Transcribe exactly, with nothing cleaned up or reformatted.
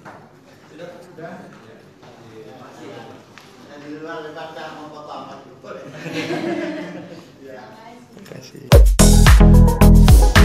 Sudah, sudah. Yang di luar baca mau foto apa? Terima kasih.